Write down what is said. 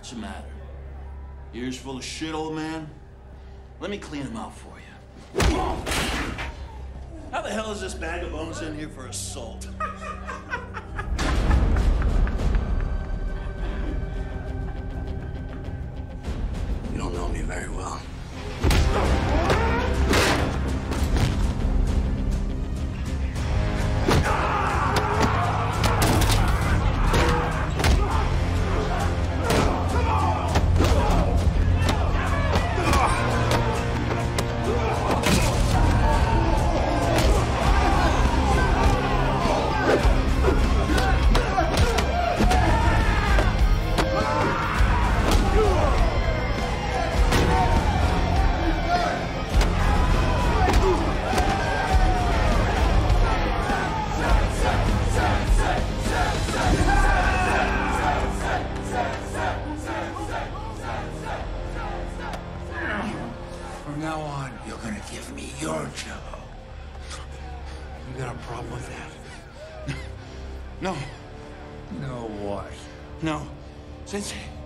What's the matter? Ears full of shit, old man? Let me clean them out for you. How the hell is this bag of bones in here for assault? You don't know me very well. From now on, you're gonna give me your Jello. You got a problem with that? No. No what? No. Sensei.